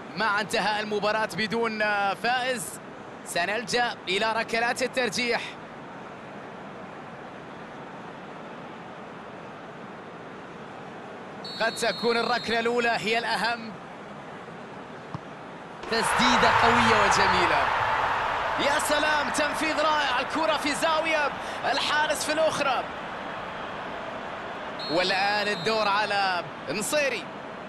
مع انتهاء المباراة بدون فائز سنلجأ إلى ركلات الترجيح. قد تكون الركلة الأولى هي الأهم. تسديدة قوية وجميلة. يا سلام، تنفيذ رائع. الكرة في زاوية، الحارس في الأخرى. والآن الدور على نصيري.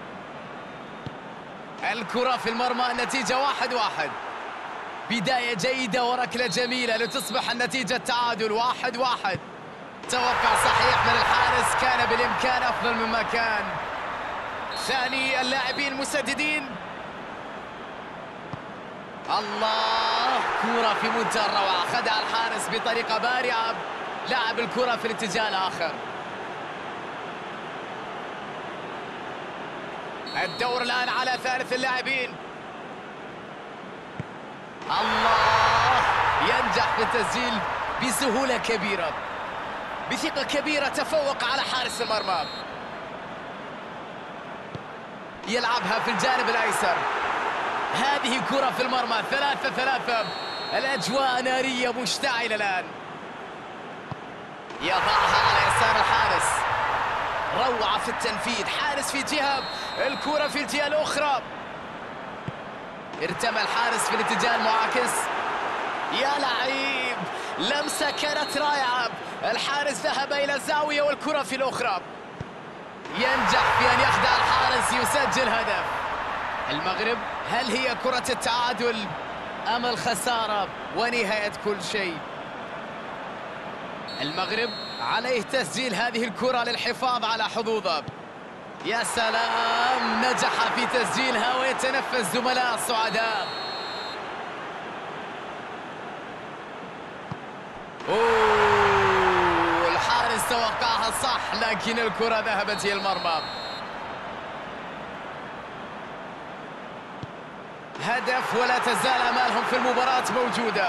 الكرة في المرمى، النتيجة 1-1. بداية جيدة وركلة جميلة لتصبح النتيجة تعادل 1-1. توقع صحيح من الحارس، كان بالإمكان أفضل مما كان. ثاني اللاعبين مسددين. الله، كرة في منتهى الروعة. خدع الحارس بطريقة بارعة، لعب الكرة في الاتجاه الآخر. الدور الآن على ثالث اللاعبين. الله، ينجح في التسجيل بسهولة كبيرة، بثقة كبيرة. تفوق على حارس المرمى. يلعبها في الجانب الأيسر. هذه كرة في المرمى. 3-3. الأجواء نارية مشتعلة الآن. يضعها على يسار الحارس. روعة في التنفيذ. حارس في جهة، الكرة في الجهة الأخرى. ارتمى الحارس في الاتجاه المعاكس. يا لعيب، لمسة كانت رائعة. الحارس ذهب إلى الزاوية والكرة في الأخرى. ينجح في أن يخدع الحارس، يسجل هدف. المغرب، هل هي كرة التعادل أم الخسارة ونهاية كل شيء؟ المغرب عليه تسجيل هذه الكرة للحفاظ على حظوظه. يا سلام، نجح في تسجيلها ويتنفس زملاء السعداء. الحارس توقعها صح، لكن الكرة ذهبت إلى المرمى. هدف، ولا تزال آمالهم في المباراة موجودة.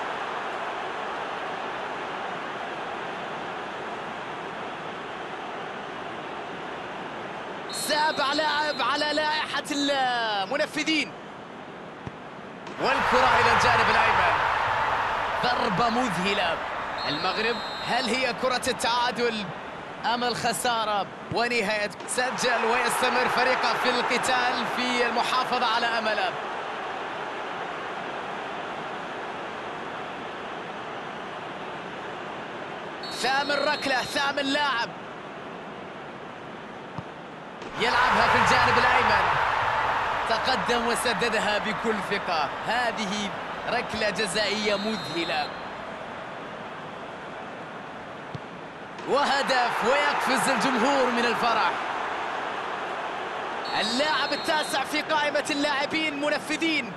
سابع لاعب على لائحة المنفذين. والكرة إلى الجانب الأيمن. ضربة مذهلة. المغرب، هل هي كرة التعادل أم الخسارة ونهاية؟ سجل ويستمر فريقه في القتال في المحافظة على أمله. ثامن ركلة، ثامن لاعب. يلعبها في الجانب الأيمن. تقدم وسددها بكل ثقة. هذه ركلة جزائية مذهلة. وهدف، ويقفز الجمهور من الفرح. اللاعب التاسع في قائمة اللاعبين منفذين.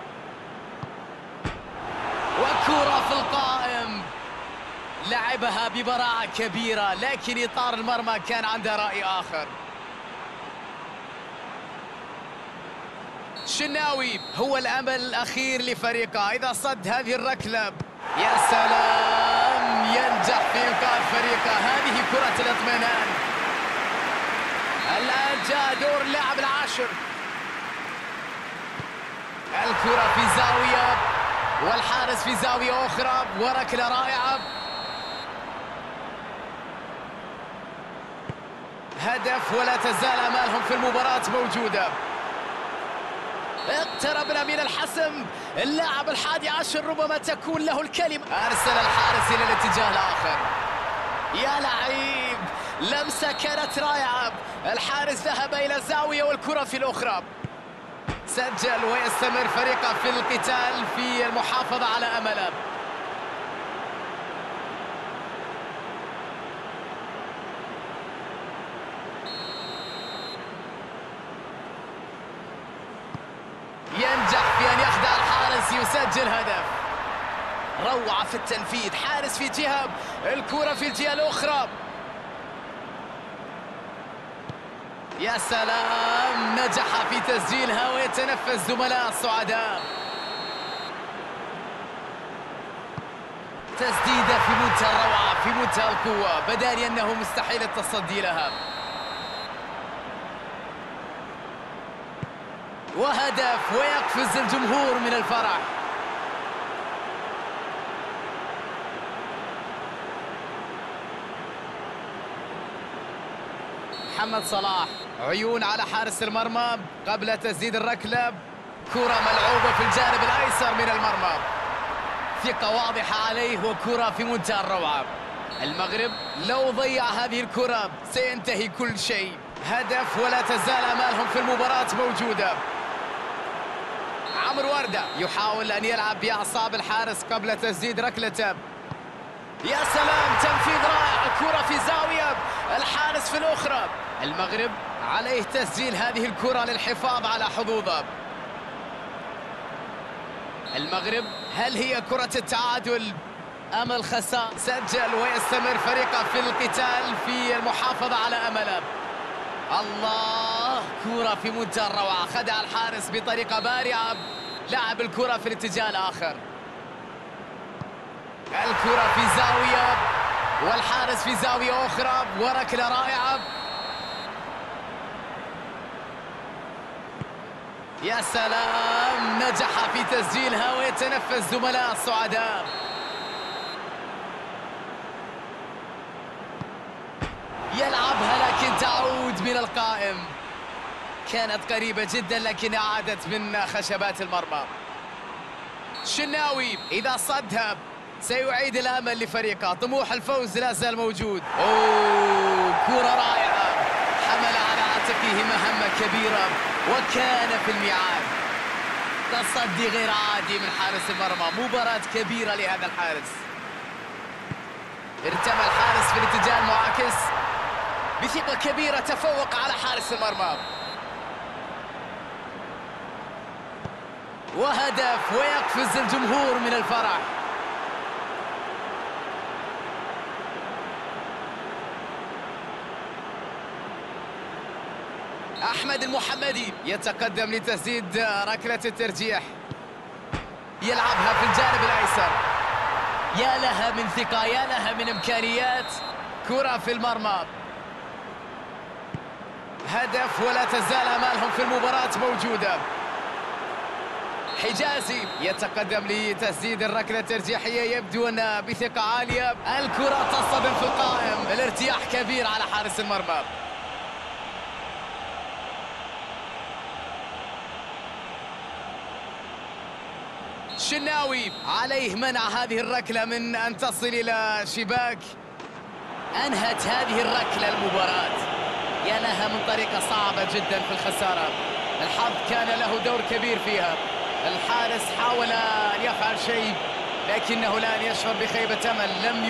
وكرة في القائم. لعبها ببراعة كبيرة، لكن إطار المرمى كان عنده رأي آخر. الشناوي هو الأمل الأخير لفريقه إذا صد هذه الركلة. يا سلام، ينجح في إنقاذ فريقه. هذه كرة الاطمئنان. الآن جاء دور اللاعب العاشر. الكرة في زاوية والحارس في زاوية أخرى، وركلة رائعة. هدف، ولا تزال آمالهم في المباراة موجودة. اقتربنا من الحسم. اللاعب ال11 ربما تكون له الكلمة. أرسل الحارس إلى الاتجاه الآخر. يا لعيب، لمسة كانت رائعة. الحارس ذهب إلى الزاوية والكرة في الأخرى. سجل ويستمر فريقه في القتال في المحافظة على أمله. ينجح في أن يخدع الحارس، يسجل هدف. روعة في التنفيذ. حارس في جهة، الكرة في الجهة الأخرى. يا سلام، نجح في تسجيلها ويتنفس زملاء السعداء. تسديدة في منتهى الروعة، في منتهى القوة. بدا لي أنه مستحيل التصدي لها. وهدف ويقفز الجمهور من الفرح. محمد صلاح، عيون على حارس المرمى قبل تسديد الركلة. كرة ملعوبة في الجانب الأيسر من المرمى، ثقة واضحة عليه وكرة في منتهى الروعة. المغرب لو ضيع هذه الكرة سينتهي كل شيء. هدف ولا تزال أمالهم في المباراة موجودة. عمرو وردة يحاول أن يلعب بأعصاب الحارس قبل تسديد ركلته. يا سلام، تنفيذ رائع، الكرة في زاوية، الحارس في الأخرى. المغرب عليه تسجيل هذه الكرة للحفاظ على حظوظه. المغرب هل هي كرة التعادل أم الخسارة؟ سجل ويستمر فريقه في القتال في المحافظة على أمله. الله، كرة في منتهى الروعة، خدع الحارس بطريقة بارعة، لعب الكرة في الاتجاه الآخر. الكرة في زاوية والحارس في زاوية أخرى، وركلة رائعة. يا سلام، نجح في تسجيلها ويتنفس زملاء السعداء. يلعبها لكن تعود من القائم، كانت قريبة جدا لكن عادت من خشبات المرمى. شناوي إذا صدها سيعيد الأمل لفريقه، طموح الفوز لا زال موجود. كرة رائعة، حمل على عاتقه مهمة كبيرة وكان في الميعاد. تصدي غير عادي من حارس المرمى، مباراة كبيرة لهذا الحارس. ارتمى الحارس في الاتجاه المعاكس بثقة كبيرة، تفوق على حارس المرمى. وهدف ويقفز الجمهور من الفرح. أحمد المحمدي يتقدم لتسديد ركلة الترجيح، يلعبها في الجانب الأيسر. يا لها من ثقة، يا لها من إمكانيات، كرة في المرمى. هدف ولا تزال أمالهم في المباراة موجودة. حجازي يتقدم لتسديد الركلة الترجيحية، يبدو أن بثقة عالية. الكرة تصطدم في القائم، الارتياح كبير على حارس المرمى. شناوي عليه منع هذه الركلة من أن تصل إلى شباك. أنهت هذه الركلة المباراة. يا لها من طريقة صعبة جدا في الخسارة، الحظ كان له دور كبير فيها. الحارس حاول أن يفعل شيء لكنه الآن يشعر بخيبة أمل. لم